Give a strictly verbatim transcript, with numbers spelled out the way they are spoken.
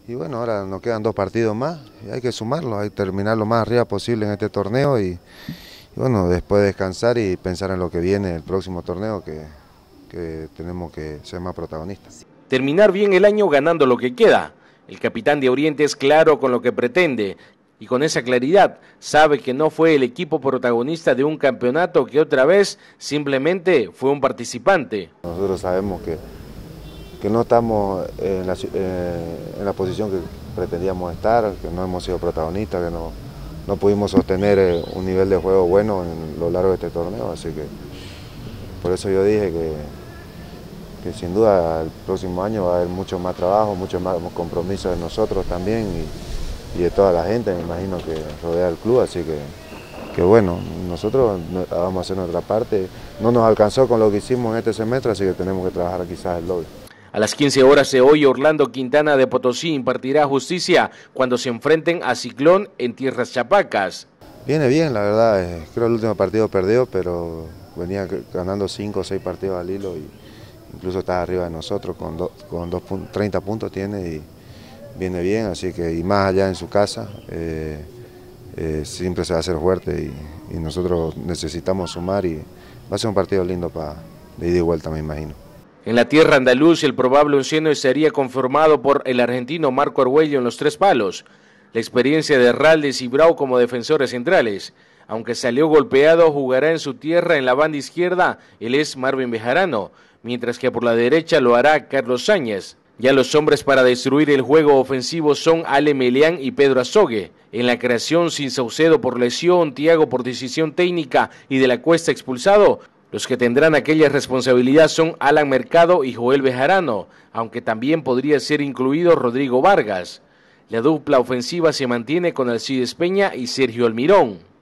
Y bueno, ahora nos quedan dos partidos más y hay que sumarlos, hay que terminar lo más arriba posible en este torneo y, y bueno, después descansar y pensar en lo que viene el próximo torneo que, que tenemos que ser más protagonistas. Terminar bien el año ganando lo que queda. El capitán de Oriente es claro con lo que pretende y con esa claridad sabe que no fue el equipo protagonista de un campeonato que otra vez simplemente fue un participante. Nosotros sabemos que, que no estamos en la, eh, en la posición que pretendíamos estar, que no hemos sido protagonistas, que no, no pudimos sostener un nivel de juego bueno en lo largo de este torneo, así que por eso yo dije que, que sin duda el próximo año va a haber mucho más trabajo, mucho más compromiso de nosotros también y, y de toda la gente, me imagino, que rodea el club, así que, que bueno, nosotros vamos a hacer nuestra parte. No nos alcanzó con lo que hicimos en este semestre, así que tenemos que trabajar quizás el doble. A las quince horas de hoy, Orlando Quintana de Potosí impartirá justicia cuando se enfrenten a Ciclón en tierras chapacas. Viene bien, la verdad, eh, creo que el último partido perdió, pero venía ganando cinco o seis partidos al hilo y incluso está arriba de nosotros, con, do, con dos, treinta puntos tiene y viene bien, así que y más allá en su casa, eh, eh, siempre se va a hacer fuerte y, y nosotros necesitamos sumar y va a ser un partido lindo para de ida y vuelta, me imagino. En la tierra andaluz, el probable onceno estaría conformado por el argentino Marco Argüello en los tres palos, la experiencia de Raldes y Brau como defensores centrales. Aunque salió golpeado, jugará en su tierra en la banda izquierda, él es Marvin Bejarano, mientras que por la derecha lo hará Carlos Sáñez. Ya los hombres para destruir el juego ofensivo son Ale Melián y Pedro Azogue. En la creación, sin Saucedo por lesión, Thiago por decisión técnica y de la Cuesta expulsado, los que tendrán aquella responsabilidad son Alan Mercado y Joel Bejarano, aunque también podría ser incluido Rodrigo Vargas. La dupla ofensiva se mantiene con Alcides Peña y Sergio Almirón.